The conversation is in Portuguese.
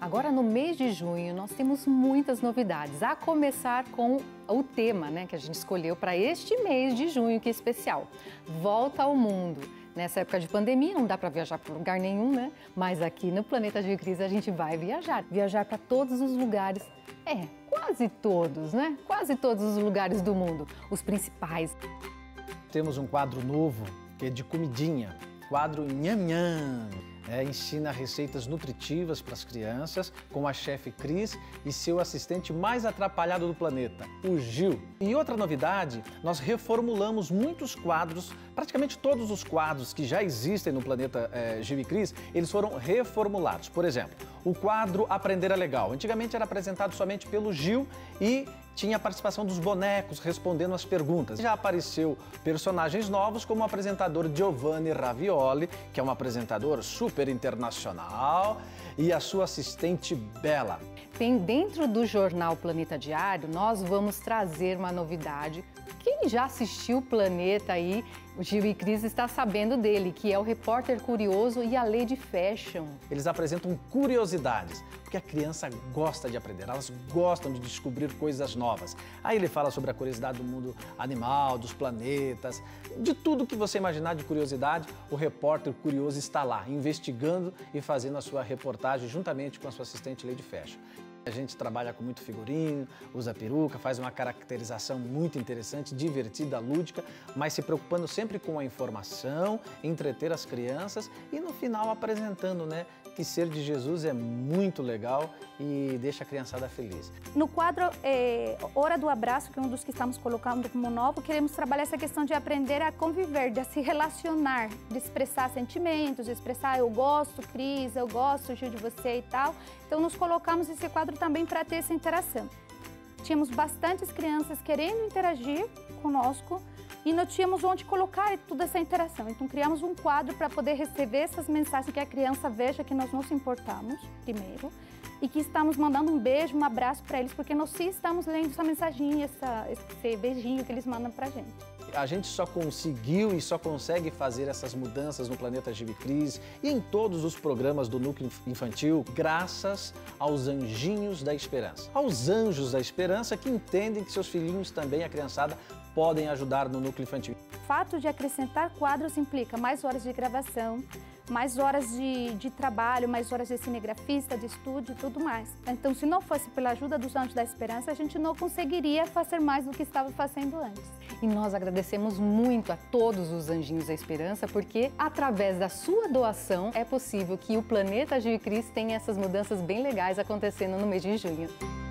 Agora no mês de junho nós temos muitas novidades, a começar com o tema, que a gente escolheu para este mês de junho, que é especial, Volta ao Mundo. Nessa época de pandemia não dá para viajar para lugar nenhum, mas aqui no Planeta Gicris a gente vai viajar para todos os lugares, quase todos, Quase todos os lugares do mundo, os principais. Temos um quadro novo que é de comidinha, quadro Nham Nham. Ensina receitas nutritivas para as crianças com a chefe Cris e seu assistente mais atrapalhado do planeta, o Gil. E outra novidade, nós reformulamos muitos quadros, praticamente todos os quadros que já existem no Planeta Gil e Cris, eles foram reformulados. Por exemplo, o quadro Aprender é Legal. Antigamente era apresentado somente pelo Gil e tinha a participação dos bonecos respondendo as perguntas. Já apareceu personagens novos como o apresentador Giovanni Ravioli, que é um apresentador super internacional, e a sua assistente Bela. Tem dentro do jornal Planeta Diário, nós vamos trazer uma novidade. Quem já assistiu o Planeta aí, o Gil e Cris está sabendo dele, que é o Repórter Curioso e a Lady Fashion. Eles apresentam curiosidades, porque a criança gosta de aprender, elas gostam de descobrir coisas novas. Aí ele fala sobre a curiosidade do mundo animal, dos planetas, de tudo que você imaginar de curiosidade, o Repórter Curioso está lá, investigando e fazendo a sua reportagem juntamente com a sua assistente Lady Fashion. A gente trabalha com muito figurino, usa peruca, faz uma caracterização muito interessante, divertida, lúdica, mas se preocupando sempre com a informação, entreter as crianças e no final apresentando, que ser de Jesus é muito legal e deixa a criançada feliz. No quadro Hora do Abraço, que é um dos que estamos colocando como novo, queremos trabalhar essa questão de aprender a conviver, de se relacionar, de expressar sentimentos, de expressar eu gosto, Cris, eu gosto, Gil, de você e tal. Então nós colocamos esse quadro também para ter essa interação. Tínhamos bastantes crianças querendo interagir conosco e não tínhamos onde colocar toda essa interação. Então criamos um quadro para poder receber essas mensagens, que a criança veja que nós nos importamos primeiro e que estamos mandando um beijo, um abraço para eles, porque nós sim estamos lendo essa mensaginha, esse beijinho que eles mandam para a gente. A gente só conseguiu e só consegue fazer essas mudanças no Planeta Gil e Cris e em todos os programas do Núcleo Infantil graças aos Anjinhos da Esperança. Aos Anjos da Esperança que entendem que seus filhinhos também, a criançada, podem ajudar no Núcleo Infantil. O fato de acrescentar quadros implica mais horas de gravação, mais horas de trabalho, mais horas de cinegrafista, de estúdio e tudo mais. Então, se não fosse pela ajuda dos Anjos da Esperança, a gente não conseguiria fazer mais do que estava fazendo antes. E nós agradecemos muito a todos os Anjinhos da Esperança, porque através da sua doação é possível que o Planeta Gil e Cris tenha essas mudanças bem legais acontecendo no mês de junho.